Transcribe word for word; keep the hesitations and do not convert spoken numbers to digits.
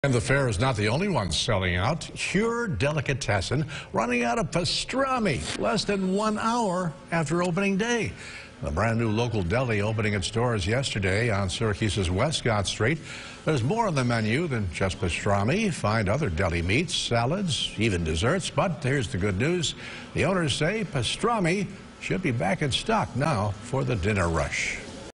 And the fair is not the only one selling out. Pure Delicatessen running out of pastrami less than one hour after opening day. The brand new local deli opening its doors yesterday on Syracuse's Westcott Street. There's more on the menu than just pastrami. Find other deli meats, salads, even desserts. But here's the good news. The owners say pastrami should be back in stock now for the dinner rush.